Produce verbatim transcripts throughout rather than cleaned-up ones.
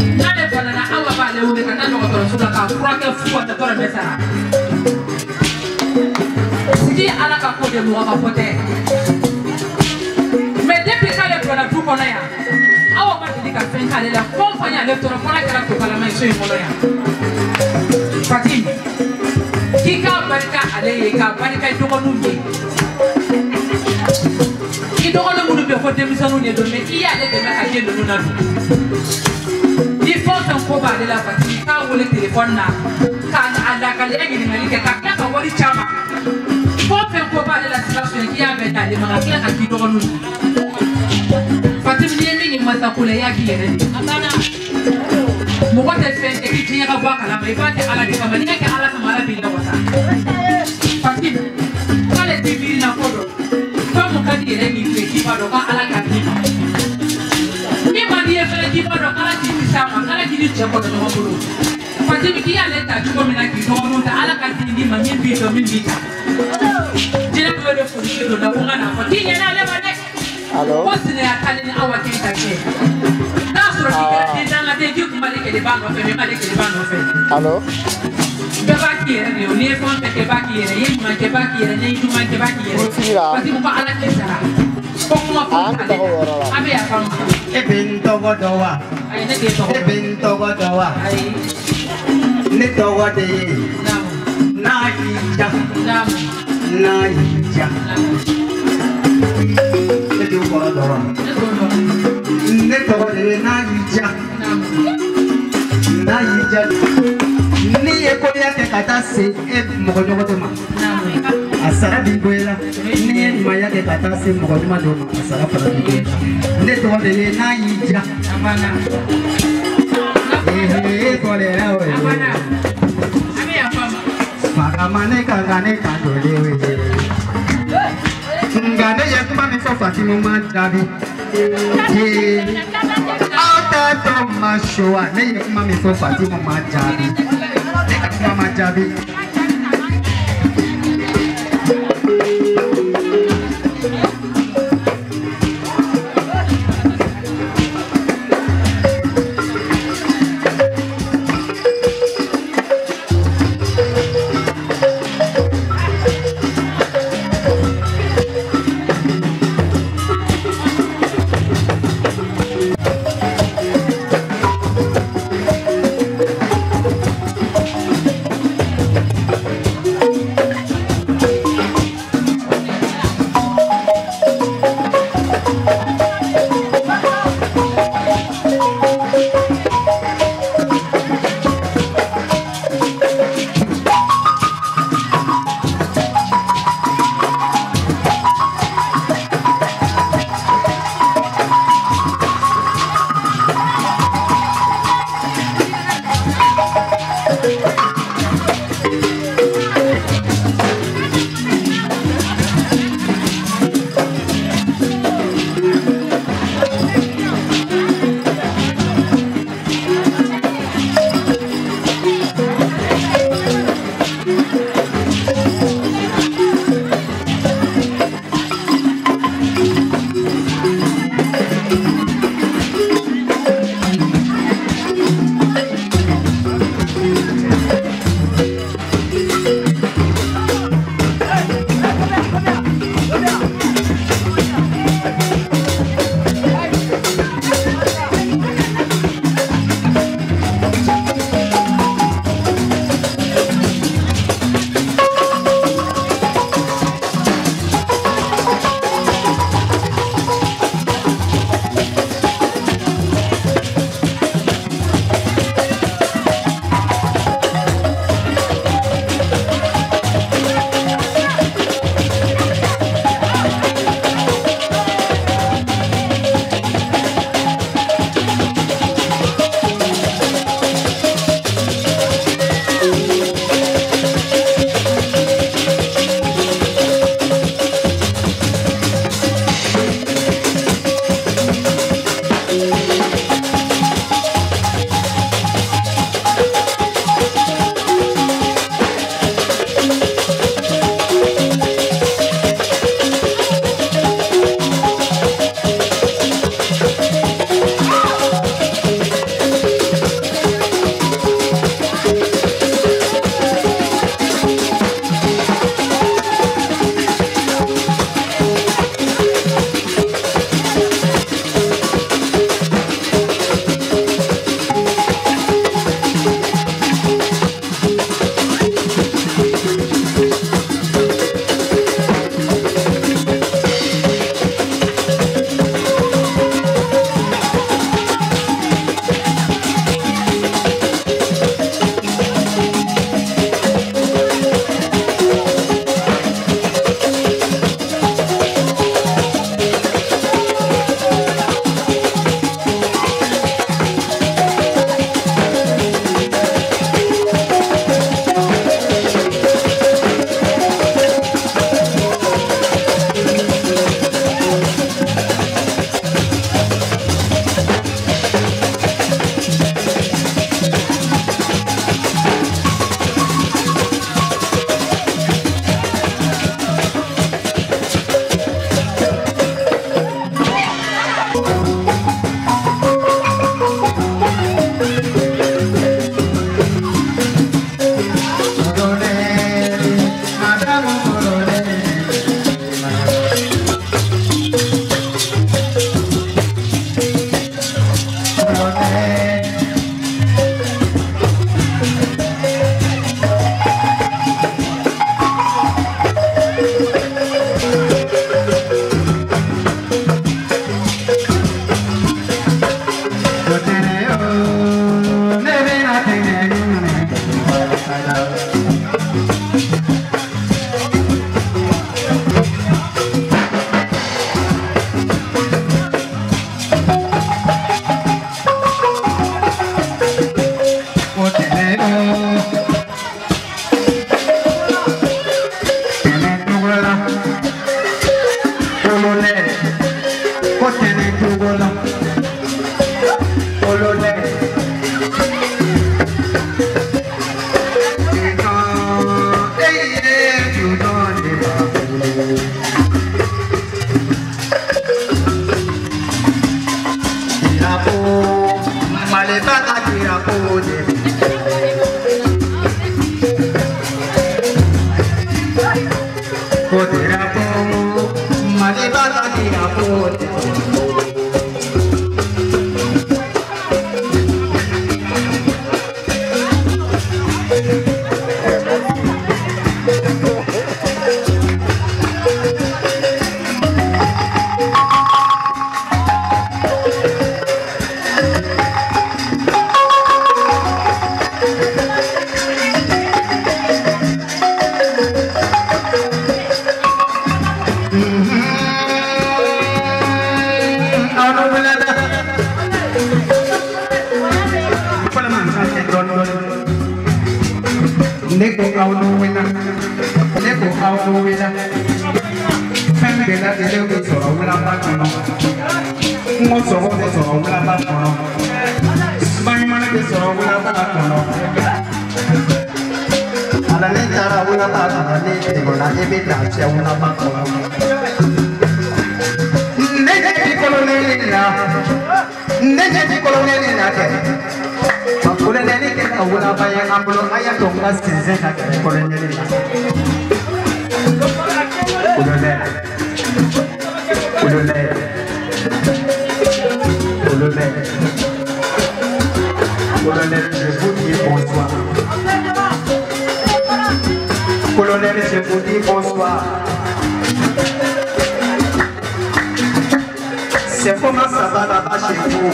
Nale banana awa ba le ule kana no to suka ka kurake fuwa ta tora mesara. Sidi ala ka ko de mo ka pote. Me depuis ka le bona du kona ya. Awa ba di ka fen ka le la fon fanya le tora kona kala ko kala mai so yi molo ya. Fatim. Kika barika ale ka barika do ko nunje. Ki do ko no be ko de misanu ne do me iya le de me ka ke do na. Il faut un combat de la partie. Quand vous le téléphone là, quand la calègue est numérique, quand la parole est chama. Il faut un combat de la situation qui a avec les marqués à qui doit nous. Fatim Niemi, il m'a tapé à qui est. Moi, je fais et qui tient à voir à la maison à la décamanie qui a la camarade de la Fatim, quand les débiles n'a pas d'eau, comme on dit, il est mis qui va à la cabine. Ni mani e fele ki bodo kala ki sama kala ki ni cheko do mo bulu Fatim ki ya leta chuko mina ki do no ta ala ka ti ni mani bi do min bita jere ko do fo ni do na bunga na fa ki na le bane allo ko sine ya tani ni awa ke ta ke na suro ki ka ti na de ju kuma le ke de ba no fe me ma le ke de ba no fe allo be ba ki ere ni o ni e fon te ke ba ki ere ye ma ke ba ki ere ni ju ma ke ba ki ere Fatim ko ala ke sara Abi apa? Ebento godowa. Ebento godowa. Nito gode. Naija. Naija. Nito godowa. Nito gode naija. Naija. Ni ekoya ke kata se e mogojo gotoma. Asara bibuela ni maya de kata se mogojo do asara para bibuela. Ne to de na yija amana. Eh eh kolera we. Amana. Ami afama. Makamane kangane kandole we. Ngane ya kuma mi so Fatima ma dabi. Eh. Ata to mashoa ne ya kuma mi so Fatima ma dabi. Ne kuma ma dabi. C'est comment ça va là-bas chez vous?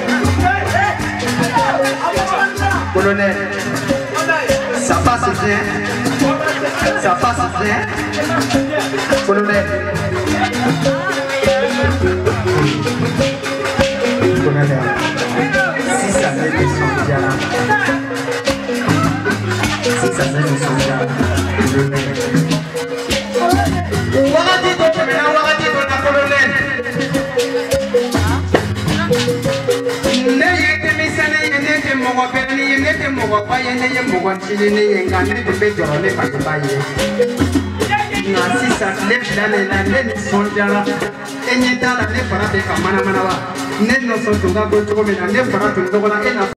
Colonel, ça passe bien? Ça passe bien? Colonel. Colonel, si ça fait des sons bien là. Si ça fait des sons bien là. Colonel. Warati to kemena warati to na colonel. Ne yete misane yene te mogo beni yene te mogo pa yene ye mogo chili ne yenga ne te be joro ne pa te ba ye. Na sisa le dale na le sonjala enye dala ne para be kamana mana wa. Ne no so tunga go to mena ne para to go na ena